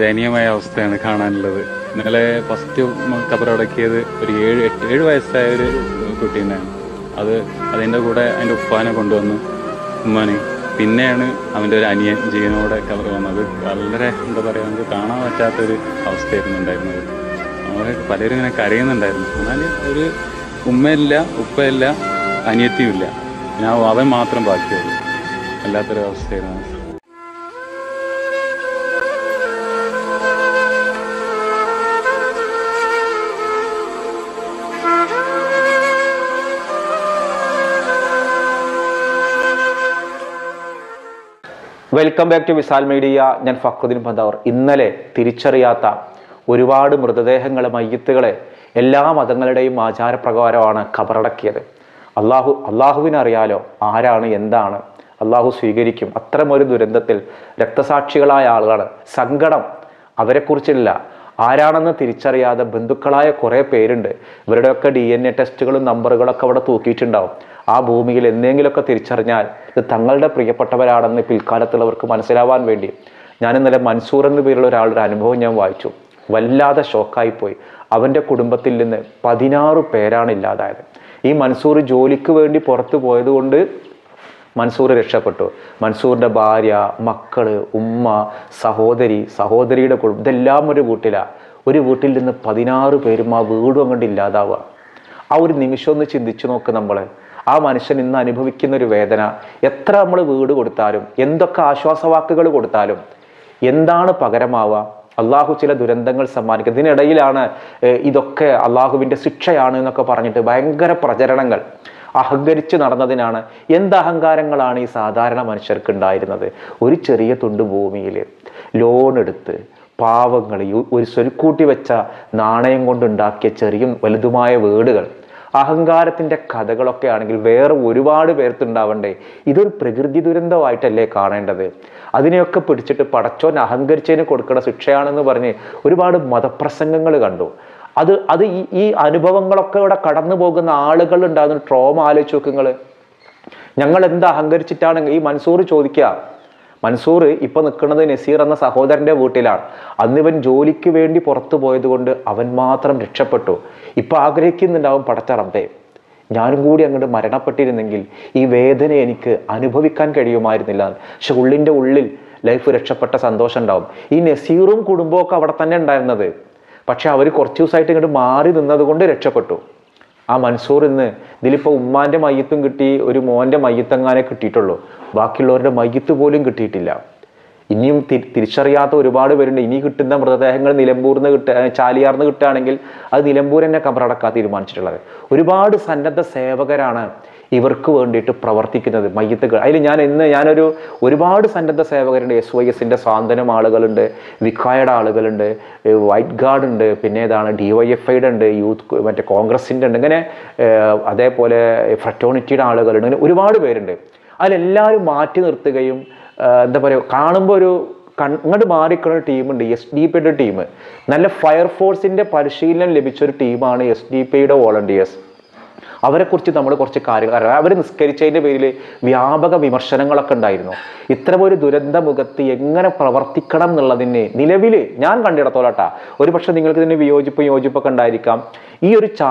ദയനീയമായ അവസ്ഥയാണ് കാണാനുള്ളത്. ഇന്നലെ ഫസ്റ്റ് കബറടക്കിയത് ഒരു 7 വയസ്സായ ഒരു കുട്ടി തന്നെയാണ്. അതിൻ്റെ കൂടെ അതിൻ്റെ ഉപ്പാനെ കൊണ്ടുവന്നു, ഉമ്മാനെ. പിന്നെയാണ് അവൻ്റെ ഒരു അനിയൻ ജീവനോടെ കബർ വന്നത്. വളരെ എന്താ പറയുക, നമുക്ക് കാണാൻ പറ്റാത്തൊരു അവസ്ഥയായിരുന്നു ഉണ്ടായിരുന്നത്. നമ്മളെ പലരും ഇങ്ങനെ കരയുന്നുണ്ടായിരുന്നു. എന്നാൽ ഒരു ഉമ്മയില്ല, ഉപ്പയില്ല, അനിയത്തിയുമില്ല, ഞാൻ അവൻ മാത്രം ബാക്കിയുള്ളൂ. വല്ലാത്തൊരു അവസ്ഥയായിരുന്നു. Welcome back to Visal media. ഞാൻ ഫക്രുദ്ദീൻ പന്താവർ. ഇന്നലെ തിരിച്ചറിയാത്ത ഒരുപാട് മൃതദേഹങ്ങളെ, മയ്യത്തുകളെ എല്ലാ മതങ്ങളുടെയും ആചാരപ്രകാരമാണ് ഖബറടക്കിയത്. അള്ളാഹുവിനറിയാലോ ആരാണ് എന്താണ്. അള്ളാഹു സ്വീകരിക്കും. അത്തരമൊരു ദുരന്തത്തിൽ രക്തസാക്ഷികളായ ആളുകളാണ്. സങ്കടം അവരെക്കുറിച്ചില്ല, ആരാണെന്ന് തിരിച്ചറിയാതെ ബന്ധുക്കളായ കുറേ പേരുണ്ട്. ഇവരുടെയൊക്കെ DNA ടെസ്റ്റുകളും നമ്പറുകളൊക്കെ അവിടെ തൂക്കിയിട്ടുണ്ടാവും. ആ ഭൂമിയിൽ എന്തെങ്കിലുമൊക്കെ തിരിച്ചറിഞ്ഞാൽ ഇത് തങ്ങളുടെ പ്രിയപ്പെട്ടവരാണെന്ന് പിൽക്കാലത്തുള്ളവർക്ക് മനസ്സിലാവാൻ വേണ്ടി ഞാൻ ഇന്നലെ മൻസൂർ എന്ന പേരുള്ള ഒരാളുടെ അനുഭവം ഞാൻ വായിച്ചു. വല്ലാതെ ഷോക്കായിപ്പോയി. അവൻ്റെ കുടുംബത്തിൽ നിന്ന് 16 പേരാണ് ഇല്ലാതായത്. ഈ മൻസൂർ ജോലിക്ക് വേണ്ടി പുറത്തു പോയതുകൊണ്ട് മൻസൂർ രക്ഷപ്പെട്ടു. മൻസൂറിൻ്റെ ഭാര്യ, മക്കള്, ഉമ്മ, സഹോദരിയുടെ കുടുംബം, ഇതെല്ലാം ഒരു വീട്ടിലാണ്. ഒരു വീട്ടിൽ നിന്ന് 16 പേരും ആ വീടും അങ്ങോട്ട് ഇല്ലാതാവുക. ആ ഒരു നിമിഷം ഒന്ന് ചിന്തിച്ചു നോക്ക്. നമ്മൾ ആ മനുഷ്യൻ ഇന്ന് അനുഭവിക്കുന്ന ഒരു വേദന. എത്ര നമ്മൾ വീട് കൊടുത്താലും, എന്തൊക്കെ ആശ്വാസവാക്കുകൾ കൊടുത്താലും എന്താണ് പകരമാവുക? അള്ളാഹു ചില ദുരന്തങ്ങൾ സമ്മാനിക്കും. ഇതിനിടയിലാണ് ഇതൊക്കെ അള്ളാഹുവിൻ്റെ ശിക്ഷയാണ് എന്നൊക്കെ പറഞ്ഞിട്ട് ഭയങ്കര പ്രചരണങ്ങൾ. അഹങ്കരിച്ച് നടന്നതിനാണ്. എന്ത് അഹങ്കാരങ്ങളാണ് ഈ സാധാരണ മനുഷ്യർക്ക് ഉണ്ടായിരുന്നത്? ഒരു ചെറിയ തുണ്ട് ഭൂമിയിൽ ലോൺ എടുത്ത് പാവങ്ങൾ ഒരു സ്വരുക്കൂട്ടി വെച്ച നാണയം കൊണ്ടുണ്ടാക്കിയ ചെറിയ വലുതുമായ വീടുകൾ, അഹങ്കാരത്തിൻ്റെ കഥകളൊക്കെ ആണെങ്കിൽ വേറെ ഒരുപാട് പേർത്തുണ്ടാവണ്ടേ? ഇതൊരു പ്രകൃതി ദുരന്തമായിട്ടല്ലേ കാണേണ്ടത്? അതിനെയൊക്കെ പിടിച്ചിട്ട് പടച്ചോൻ അഹങ്കരിച്ചതിന് കൊടുക്കുന്ന ശിക്ഷയാണെന്ന് പറഞ്ഞ് ഒരുപാട് മതപ്രസംഗങ്ങൾ കണ്ടു. അത് ഈ അനുഭവങ്ങളൊക്കെ ഇവിടെ കടന്നു പോകുന്ന ആളുകൾ ഉണ്ടാകുന്ന ട്രോമ ആലോചിച്ച് നോക്കുങ്ങൾ. ഞങ്ങൾ എന്താ അഹങ്കരിച്ചിട്ടാണ്? ഈ മൻസൂർ ചോദിക്കുക. മൻസൂർ ഇപ്പൊ നിൽക്കുന്നത് നസീർ എന്ന സഹോദരന്റെ വീട്ടിലാണ്. അന്നിവൻ ജോലിക്ക് വേണ്ടി പുറത്തു പോയത് കൊണ്ട് അവൻ മാത്രം രക്ഷപ്പെട്ടു. ഇപ്പൊ ആഗ്രഹിക്കുന്നുണ്ടാവും, പടച്ച റബ്ബേ ഞാനും കൂടി അങ്ങോട്ട് മരണപ്പെട്ടിരുന്നെങ്കിൽ ഈ വേദന എനിക്ക് അനുഭവിക്കാൻ കഴിയുമായിരുന്നില്ല. പക്ഷെ ഉള്ളിൻ്റെ ഉള്ളിൽ ലൈഫ് രക്ഷപ്പെട്ട സന്തോഷം ഉണ്ടാവും. ഈ നസീറും കുടുംബമൊക്കെ അവിടെ തന്നെ ഉണ്ടായിരുന്നത്. പക്ഷെ അവർ കുറച്ച് ദിവസമായിട്ട് ഇങ്ങോട്ട് മാറി നിന്നത് കൊണ്ട് രക്ഷപ്പെട്ടു. ആ മൻസൂർ ഇന്ന് ഇതിലിപ്പോൾ ഉമ്മാൻ്റെ മയ്യത്തും കിട്ടി, ഒരു മോൻ്റെ മയ്യത്തെങ്ങാനെ കിട്ടിയിട്ടുള്ളൂ. ബാക്കിയുള്ളവരുടെ മയ്യത്ത് പോലും കിട്ടിയിട്ടില്ല. ഇനിയും തിരിച്ചറിയാത്ത ഒരുപാട് പേരുണ്ട്. ഇനി കിട്ടുന്ന മൃതദേഹങ്ങൾ നിലമ്പൂർന്ന് ചാലിയാർന്ന് കിട്ടുകയാണെങ്കിൽ അത് നിലമ്പൂർ തന്നെ കബറടക്കാൻ തീരുമാനിച്ചിട്ടുള്ളത്. ഒരുപാട് സന്നദ്ധ സേവകരാണ് ഇവർക്ക് വേണ്ടിയിട്ട് പ്രവർത്തിക്കുന്നത്. മയ്യത്തുകൾ അതിൽ ഞാനൊരു ഒരുപാട് സന്നദ്ധ സേവകരുണ്ട്. SYSൻ്റെ സാന്ത്വനം ആളുകളുണ്ട്, വിക്കായുടെ ആളുകളുണ്ട്, വൈറ്റ് ഗാർഡ് ഉണ്ട്, പിന്നെ ഏതാണ് DYFIയുടെ ഉണ്ട്, യൂത്ത് മറ്റേ കോൺഗ്രസിൻ്റെ ഉണ്ട്, ഇങ്ങനെ അതേപോലെ ഫ്രറ്റോണിറ്റിയുടെ ആളുകളുണ്ട്. ഇങ്ങനെ ഒരുപാട് പേരുണ്ട്. അതിലെല്ലാവരും മാറ്റി നിർത്തുകയും എന്താ പറയുക, കാണുമ്പോൾ ഒരു അങ്ങോട്ട് മാറിക്കുന്ന ടീമുണ്ട്. SDP ടീം നല്ല ഫയർഫോഴ്സിൻ്റെ പരിശീലനം ലഭിച്ചൊരു ടീമാണ് SDP വോളണ്ടിയേഴ്സ്. അവരെക്കുറിച്ച് നമ്മൾ കുറച്ച് കാര്യങ്ങൾ, അവർ നിസ്കരിച്ചതിൻ്റെ പേരിൽ വ്യാപക വിമർശനങ്ങളൊക്കെ ഉണ്ടായിരുന്നു. ഇത്തരമൊരു ദുരന്തമുഖത്ത് എങ്ങനെ പ്രവർത്തിക്കണം എന്നുള്ളതിന് നിലവിൽ ഞാൻ കണ്ടിടത്തോളട്ടാ, ഒരുപക്ഷെ നിങ്ങൾക്ക് ഇതിന് യോജിപ്പൊക്കെ ഉണ്ടായിരിക്കാം. ഈ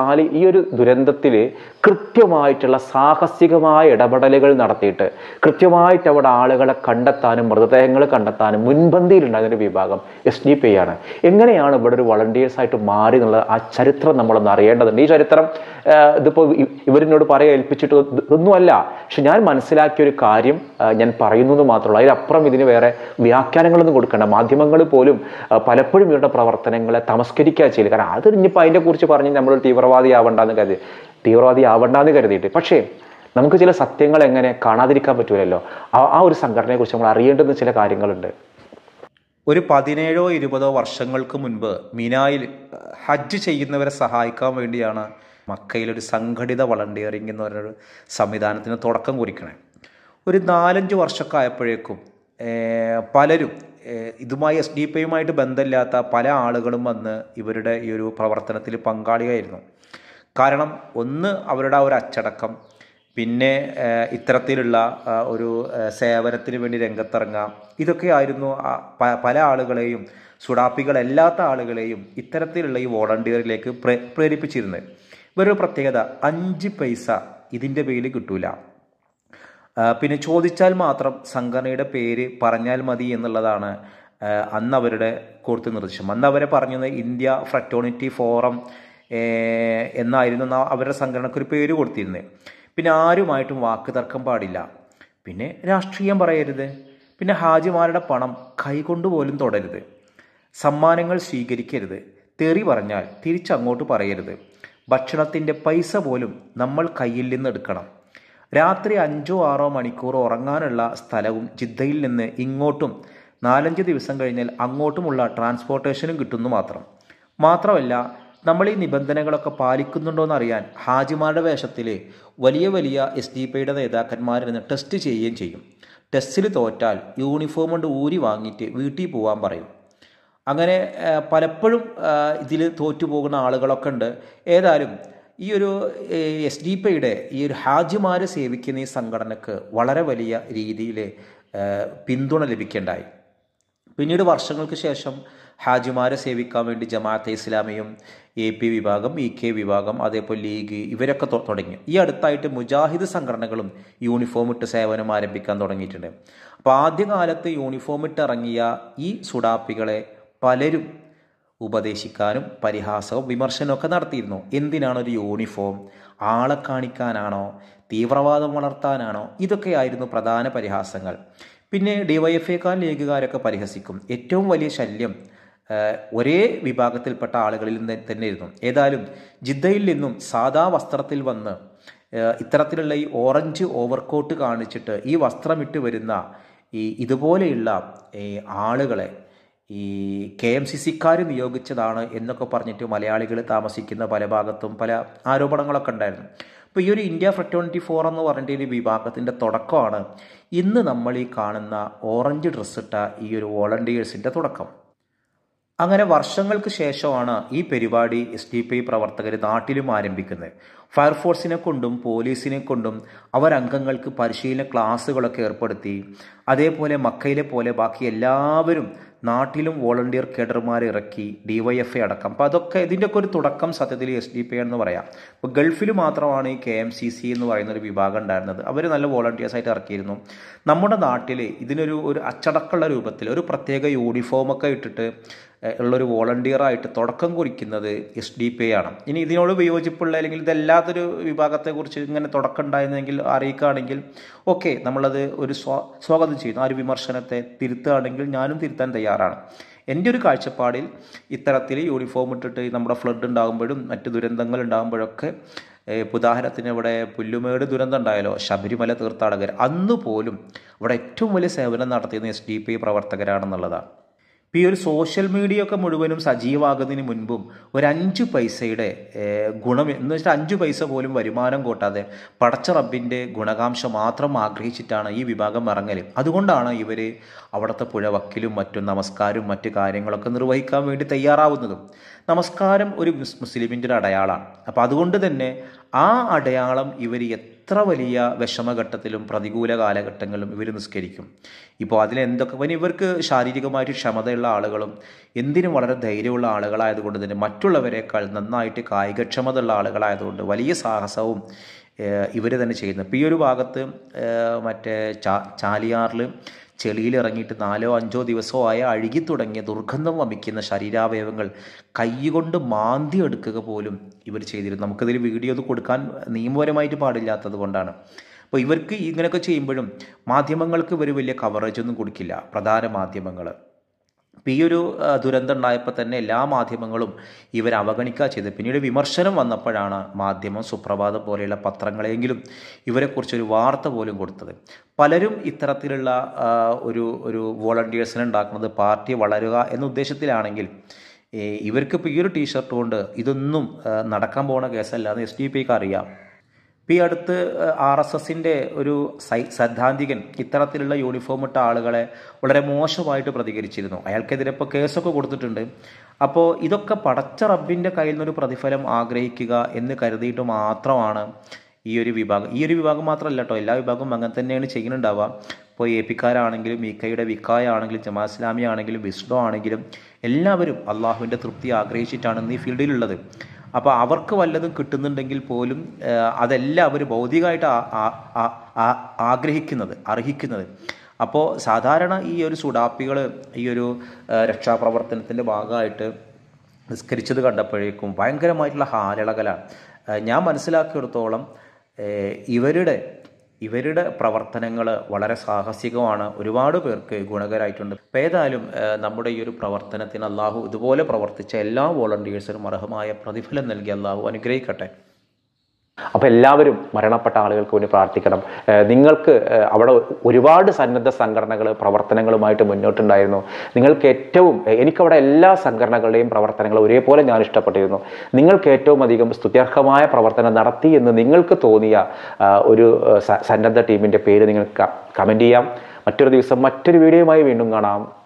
ഒരു ദുരന്തത്തിൽ കൃത്യമായിട്ടുള്ള സാഹസികമായ ഇടപെടലുകൾ നടത്തിയിട്ട് കൃത്യമായിട്ട് അവിടെ ആളുകളെ കണ്ടെത്താനും മൃതദേഹങ്ങൾ കണ്ടെത്താനും മുൻപന്തിയിലുണ്ടായിരുന്നൊരു വിഭാഗം SDP ആണ്. എങ്ങനെയാണ് ഇവിടെ ഒരു വളണ്ടിയേഴ്സായിട്ട് മാറി എന്നുള്ളത് ആ ചരിത്രം നമ്മളൊന്ന് അറിയേണ്ടതുണ്ട്. ഈ ചരിത്രം ഇതിപ്പോൾ ഇവരിനോട് ഏൽപ്പിച്ചിട്ട് ഒന്നുമല്ല. പക്ഷെ ഞാൻ മനസ്സിലാക്കിയൊരു കാര്യം ഞാൻ പറയുന്നു എന്ന് മാത്രമല്ല. അതിലപ്പുറം ഇതിന് വേറെ വ്യാഖ്യാനങ്ങളൊന്നും കൊടുക്കേണ്ട. മാധ്യമങ്ങൾ പോലും പലപ്പോഴും ഇവരുടെ പ്രവർത്തനങ്ങളെ തമസ്കരിക്കുക ചെയ്യില്ല. കാരണം അത് ഇനിയിപ്പോൾ അതിനെക്കുറിച്ച് പറഞ്ഞ് നമ്മൾ തീവ്രവാദി ആവണ്ടെന്ന് കരുതിയിട്ട്. പക്ഷേ നമുക്ക് ചില സത്യങ്ങൾ എങ്ങനെ കാണാതിരിക്കാൻ പറ്റൂലല്ലോ. ആ ഒരു സംഘടനയെക്കുറിച്ച് നമ്മൾ അറിയേണ്ടുന്ന ചില കാര്യങ്ങളുണ്ട്. ഒരു 17-20 വർഷങ്ങൾക്ക് മുൻപ് മിനായിൽ ഹജ്ജ് ചെയ്യുന്നവരെ സഹായിക്കാൻ വേണ്ടിയാണ് മക്കയിലൊരു സംഘടിത വളണ്ടിയറിംഗ് എന്ന് പറഞ്ഞൊരു സംവിധാനത്തിന് തുടക്കം കുറിക്കണേ. ഒരു 4-5 വർഷമൊക്കെ ആയപ്പോഴേക്കും പലരും ഇതുമായി SDP ബന്ധമില്ലാത്ത പല ആളുകളും വന്ന് ഇവരുടെ ഈ ഒരു പ്രവർത്തനത്തിൽ പങ്കാളിയായിരുന്നു. കാരണം ഒന്ന് അവരുടെ ആ ഒരു അച്ചടക്കം, പിന്നെ ഇത്തരത്തിലുള്ള ഒരു സേവനത്തിന് വേണ്ടി രംഗത്തിറങ്ങാം. ഇതൊക്കെയായിരുന്നു പല ആളുകളെയും, സുഡാപ്പികളല്ലാത്ത ആളുകളെയും ഇത്തരത്തിലുള്ള ഈ വോളണ്ടിയറിലേക്ക് പ്രേരിപ്പിച്ചിരുന്നത്. വേറൊരു പ്രത്യേകത, 5 പൈസ ഇതിൻ്റെ പേരിൽ കിട്ടൂല. പിന്നെ ചോദിച്ചാൽ മാത്രം സംഘടനയുടെ പേര് പറഞ്ഞാൽ മതി എന്നുള്ളതാണ് അന്ന് അവരുടെ കോർത്ത് നിർദ്ദേശം. അന്ന് അവരെ പറഞ്ഞത് ഇന്ത്യ ഫ്രറ്റേണിറ്റി ഫോറം എന്നായിരുന്നു അവരുടെ സംഘടനയ്ക്ക് ഒരു പേര് കൊടുത്തിരുന്നത്. പിന്നെ ആരുമായിട്ടും വാക്ക് തർക്കം പാടില്ല, പിന്നെ രാഷ്ട്രീയം പറയരുത്, പിന്നെ ഹാജിമാരുടെ പണം കൈകൊണ്ട് പോലും തൊടരുത്, സമ്മാനങ്ങൾ സ്വീകരിക്കരുത്, തെറി പറഞ്ഞാൽ തിരിച്ചങ്ങോട്ട് പറയരുത്, ഭക്ഷണത്തിൻ്റെ പൈസ പോലും നമ്മൾ കയ്യിൽ നിന്ന് എടുക്കണം, രാത്രി 5-6 മണിക്കൂർ ഉറങ്ങാനുള്ള സ്ഥലവും ജിദ്ദയിൽ നിന്ന് ഇങ്ങോട്ടും 4-5 ദിവസം കഴിഞ്ഞാൽ അങ്ങോട്ടുമുള്ള ട്രാൻസ്പോർട്ടേഷനും കിട്ടുന്നു മാത്രമല്ല നമ്മൾ ഈ നിബന്ധനകളൊക്കെ പാലിക്കുന്നുണ്ടോ എന്നറിയാൻ ഹാജിമാരുടെ വേഷത്തിൽ വലിയ വലിയ SDP നേതാക്കന്മാരിൽ നിന്ന് ടെസ്റ്റ് ചെയ്യുകയും ചെയ്യും. ടെസ്റ്റിൽ തോറ്റാൽ യൂണിഫോം കൊണ്ട് ഊരി വാങ്ങിയിട്ട് വീട്ടിൽ പോകാൻ പറയും. അങ്ങനെ പലപ്പോഴും ഇതിൽ തോറ്റുപോകുന്ന ആളുകളൊക്കെ ഉണ്ട്. ഏതായാലും ഈ ഒരു SDP ഈ ഒരു ഹാജിമാരെ സേവിക്കുന്ന ഈ സംഘടനക്ക് വളരെ വലിയ രീതിയിൽ പിന്തുണ ലഭിക്കേണ്ടായി. പിന്നീട് വർഷങ്ങൾക്ക് ശേഷം ഹാജിമാരെ സേവിക്കാൻ വേണ്ടി ജമാഅത്തെ ഇസ്ലാമിയും AP വിഭാഗം, EK വിഭാഗം, അതേപോലെ ലീഗ് ഇവരൊക്കെ തുടങ്ങി. ഈ അടുത്തായിട്ട് മുജാഹിദ് സംഘടനകളും യൂണിഫോം ഇട്ട് സേവനം ആരംഭിക്കാൻ തുടങ്ങിയിട്ടുണ്ട്. അപ്പോൾ ആദ്യകാലത്ത് യൂണിഫോം ഇട്ട് ഇറങ്ങിയ ഈ സുഡാപ്പികളെ പലരും ഉപദേശിക്കാനും പരിഹാസവും വിമർശനമൊക്കെ നടത്തിയിരുന്നു. എന്തിനാണ് ഒരു യൂണിഫോം? ആളെ കാണിക്കാനാണോ? തീവ്രവാദം വളർത്താനാണോ? ഇതൊക്കെയായിരുന്നു പ്രധാന പരിഹാസങ്ങൾ. പിന്നെ DYFIക്കാർ ലീഗുകാരൊക്കെ പരിഹസിക്കും. ഏറ്റവും വലിയ ശല്യം ഒരേ വിഭാഗത്തിൽപ്പെട്ട ആളുകളിൽ തന്നെയായിരുന്നു. ഏതായാലും ജിദ്ദയിൽ നിന്നും സാദാ വസ്ത്രത്തിൽ വന്ന് ഇത്തരത്തിലുള്ള ഈ ഓറഞ്ച് ഓവർകോട്ട് കാണിച്ചിട്ട് ഈ വസ്ത്രമിട്ട് വരുന്ന ഇതുപോലെയുള്ള ആളുകളെ ഈ KMCCക്കാർ നിയോഗിച്ചതാണ് എന്നൊക്കെ പറഞ്ഞിട്ട് മലയാളികൾ താമസിക്കുന്ന പല ഭാഗത്തും പല ആരോപണങ്ങളൊക്കെ ഉണ്ടായിരുന്നു. അപ്പോൾ ഈ ഒരു ഇന്ത്യ ഫ്രറ്റേണിറ്റി ഫോറം എന്ന് പറഞ്ഞിട്ട് ഒരു വിഭാഗത്തിൻ്റെ തുടക്കമാണ് ഇന്ന് നമ്മൾ ഈ കാണുന്ന ഓറഞ്ച് ഡ്രസ്സിട്ട ഈ ഒരു വോളണ്ടിയേഴ്സിൻ്റെ തുടക്കം. അങ്ങനെ വർഷങ്ങൾക്ക് ശേഷമാണ് ഈ പരിപാടി SDP പ്രവർത്തകർ നാട്ടിലും ആരംഭിക്കുന്നത്. ഫയർഫോഴ്സിനെ കൊണ്ടും പോലീസിനെ കൊണ്ടും അവരംഗങ്ങൾക്ക് പരിശീലന ക്ലാസ്സുകളൊക്കെ ഏർപ്പെടുത്തി. അതേപോലെ മക്കയിലെ പോലെ ബാക്കി എല്ലാവരും നാട്ടിലും വോളണ്ടിയർ കേഡർമാരെ ഇറക്കി, DYFI അടക്കം. അപ്പോൾ അതൊക്കെ ഇതിൻ്റെയൊക്കെ ഒരു തുടക്കം സത്യത്തിൽ SDP എന്ന് പറയാം. ഇപ്പോൾ ഗൾഫിൽ മാത്രമാണ് ഈ KMCC എന്ന് പറയുന്ന ഒരു വിഭാഗം ഉണ്ടായിരുന്നത്. അവർ നല്ല വോളണ്ടിയേഴ്സായിട്ട് ഇറക്കിയിരുന്നു. നമ്മുടെ നാട്ടിൽ ഇതിനൊരു അച്ചടക്കമുള്ള രൂപത്തിൽ ഒരു പ്രത്യേക യൂണിഫോമൊക്കെ ഇട്ടിട്ട് ഉള്ളൊരു വോളണ്ടിയറായിട്ട് തുടക്കം കുറിക്കുന്നത് SDP ആണ്. ഇനി ഇതിനോട് വിയോജിപ്പുള്ള അല്ലെങ്കിൽ ഇതല്ലാത്തൊരു വിഭാഗത്തെക്കുറിച്ച് ഇങ്ങനെ തുടക്കം ഉണ്ടായിരുന്നെങ്കിൽ അറിയിക്കുകയാണെങ്കിൽ ഓക്കെ, നമ്മളത് ഒരു സ്വാഗതം ചെയ്യുന്നു. ആ ഒരു വിമർശനത്തെ തിരുത്തുകയാണെങ്കിൽ ഞാനും തിരുത്താൻ തയ്യാറാണ്. എൻ്റെ ഒരു കാഴ്ചപ്പാടിൽ ഇത്തരത്തിൽ യൂണിഫോം ഇട്ടിട്ട് നമ്മുടെ ഫ്ലഡ് ഉണ്ടാകുമ്പോഴും മറ്റ് ദുരന്തങ്ങൾ ഉണ്ടാകുമ്പോഴൊക്കെ, ഉദാഹരണത്തിന് ഇവിടെ പുല്ലുമേട് ദുരന്തം ഉണ്ടായാലോ, ശബരിമല തീർത്ഥാടകർ, അന്ന് പോലും അവിടെ ഏറ്റവും വലിയ സേവനം നടത്തിയത് SDP പ്രവർത്തകരാണെന്നുള്ളതാണ്. ഇപ്പോൾ ഈ ഒരു സോഷ്യൽ മീഡിയ ഒക്കെ മുഴുവനും സജീവമാകുന്നതിന് മുൻപും ഒരു 5 പൈസയുടെ ഗുണം എന്ന് വെച്ചാൽ 5 പൈസ പോലും വരുമാനം കൂട്ടാതെ പടച്ച റബ്ബിൻ്റെ ഗുണകാംശം മാത്രം ആഗ്രഹിച്ചിട്ടാണ് ഈ വിഭാഗം ഇറങ്ങൽ. അതുകൊണ്ടാണ് ഇവർ അവിടുത്തെ പുഴ വക്കിലും മറ്റും നമസ്കാരവും മറ്റു കാര്യങ്ങളൊക്കെ നിർവഹിക്കാൻ വേണ്ടി തയ്യാറാവുന്നതും. നമസ്കാരം ഒരു മുസ്ലിമിൻ്റെ ഒരു അടയാളമാണ്. അപ്പോൾ അതുകൊണ്ട് തന്നെ ആ അടയാളം ഇവർ എത്ര വലിയ വിഷമഘട്ടത്തിലും പ്രതികൂല കാലഘട്ടങ്ങളിലും ഇവർ നിസ്കരിക്കും. ഇപ്പോൾ അതിലെന്തൊക്കെ പിന്നെ ഇവർക്ക് ശാരീരികമായിട്ട് ക്ഷമതയുള്ള ആളുകളും എന്തിനും വളരെ ധൈര്യമുള്ള ആളുകളായതുകൊണ്ട് തന്നെ മറ്റുള്ളവരെക്കാൾ നന്നായിട്ട് കായികക്ഷമത ഉള്ള ആളുകളായതുകൊണ്ട് വലിയ സാഹസവും ഇവർ തന്നെ ചെയ്യുന്നത്. ഇപ്പോൾ ഈ ഒരു ഭാഗത്ത് മറ്റേ ചാലിയാറിൽ ചെളിയിലിറങ്ങിയിട്ട് 4-5 ദിവസമായ അഴുകി തുടങ്ങിയ ദുർഗന്ധം വമിക്കുന്ന ശരീരാവയവങ്ങൾ കൈകൊണ്ട് മാന്തി എടുക്കുക പോലും ഇവർ ചെയ്തിരുന്നു. നമുക്കതിൽ വീഡിയോ ഒന്നും കൊടുക്കാൻ നിയമപരമായിട്ട് പാടില്ലാത്തത് കൊണ്ടാണ്. അപ്പോൾ ഇവർക്ക് ഇങ്ങനെയൊക്കെ ചെയ്യുമ്പോഴും മാധ്യമങ്ങൾക്ക് ഇവർ വലിയ കവറേജ് ഒന്നും കൊടുക്കില്ല, പ്രധാന മാധ്യമങ്ങൾ. അപ്പോൾ ഈ ഒരു ദുരന്തം ഉണ്ടായപ്പോൾ തന്നെ എല്ലാ മാധ്യമങ്ങളും ഇവർ അവഗണിക്കുക ചെയ്തത്. പിന്നീട് വിമർശനം വന്നപ്പോഴാണ് മാധ്യമം സുപ്രഭാതം പോലെയുള്ള പത്രങ്ങളെങ്കിലും ഇവരെക്കുറിച്ചൊരു വാർത്ത പോലും കൊടുത്തത്. പലരും ഇത്തരത്തിലുള്ള ഒരു വോളണ്ടിയേഴ്സിനെ ഉണ്ടാക്കുന്നത് പാർട്ടി വളരുക എന്ന ഉദ്ദേശത്തിലാണെങ്കിൽ ഇവർക്കിപ്പോൾ ഈ ഒരു ടീഷർട്ട് കൊണ്ട് ഇതൊന്നും നടക്കാൻ പോകുന്ന കേസല്ല എന്ന് SDP അറിയാം. ഇപ്പോൾ ഈ അടുത്ത് RSSൻ്റെ ഒരു സൈദ്ധാന്തികൻ ഇത്തരത്തിലുള്ള യൂണിഫോം ഇട്ട ആളുകളെ വളരെ മോശമായിട്ട് പ്രതികരിച്ചിരുന്നു. അയാൾക്കെതിരെ ഇപ്പോൾ കേസൊക്കെ കൊടുത്തിട്ടുണ്ട്. അപ്പോൾ ഇതൊക്കെ പടച്ച റബ്ബിൻ്റെ കയ്യിൽ നിന്നൊരു പ്രതിഫലം ആഗ്രഹിക്കുക എന്ന് കരുതിയിട്ട് മാത്രമാണ് ഈ ഒരു വിഭാഗം മാത്രമല്ല കേട്ടോ, എല്ലാ വിഭാഗവും അങ്ങനെ തന്നെയാണ് ചെയ്യുന്നുണ്ടാവുക. ഇപ്പോൾ എ പിക്കാരാണെങ്കിലും ഇക്കയുടെ വിക്കായ ആണെങ്കിലും ജമാഅത്ത് ഇസ്ലാമി ആണെങ്കിലും വിസ്ഡോ ആണെങ്കിലും എല്ലാവരും അള്ളാഹുവിൻ്റെ തൃപ്തി ആഗ്രഹിച്ചിട്ടാണ് ഇന്ന് ഈ ഫീൽഡിലുള്ളത്. അപ്പോൾ അവർക്ക് വല്ലതും കിട്ടുന്നുണ്ടെങ്കിൽ പോലും അതല്ല അവർ ഭൗതികമായിട്ട് അർഹിക്കുന്നത്. അപ്പോൾ സാധാരണ ഈ ഒരു സുഡാപ്പികൾ ഈ ഒരു രക്ഷാപ്രവർത്തനത്തിൻ്റെ ഭാഗമായിട്ട് നിസ്കരിച്ചത് കണ്ടപ്പോഴേക്കും ഭയങ്കരമായിട്ടുള്ള ഹാലിളകലാണ്. ഞാൻ മനസ്സിലാക്കിയിടത്തോളം ഇവരുടെ പ്രവർത്തനങ്ങൾ വളരെ സാഹസികമാണ്, ഒരുപാട് പേർക്ക് ഗുണകരമായിട്ടുണ്ട്. അപ്പോൾ ഏതായാലും നമ്മുടെ ഈ ഒരു പ്രവർത്തനത്തിന് അള്ളാഹു ഇതുപോലെ പ്രവർത്തിച്ച എല്ലാ വോളണ്ടിയേഴ്സിനും അർഹമായ പ്രതിഫലം നൽകി അള്ളാഹു അനുഗ്രഹിക്കട്ടെ. അപ്പോൾ എല്ലാവരും മരണപ്പെട്ട ആളുകൾക്ക് വേണ്ടി പ്രാർത്ഥിക്കണം. നിങ്ങൾക്ക് അവിടെ ഒരുപാട് സന്നദ്ധ സംഘടനകൾ പ്രവർത്തനങ്ങളുമായിട്ട് മുന്നോട്ടുണ്ടായിരുന്നു. നിങ്ങൾക്ക് എനിക്കവിടെ എല്ലാ സംഘടനകളുടെയും പ്രവർത്തനങ്ങൾ ഒരേപോലെ ഞാൻ ഇഷ്ടപ്പെട്ടിരുന്നു. നിങ്ങൾക്ക് ഏറ്റവും അധികം സ്തുത്യർഹമായ പ്രവർത്തനം നടത്തി എന്ന് നിങ്ങൾക്ക് തോന്നിയ ഒരു സന്നദ്ധ ടീമിൻ്റെ പേര് നിങ്ങൾക്ക് കമൻറ്റ് ചെയ്യാം. മറ്റൊരു ദിവസം മറ്റൊരു വീഡിയോയുമായി വീണ്ടും കാണാം.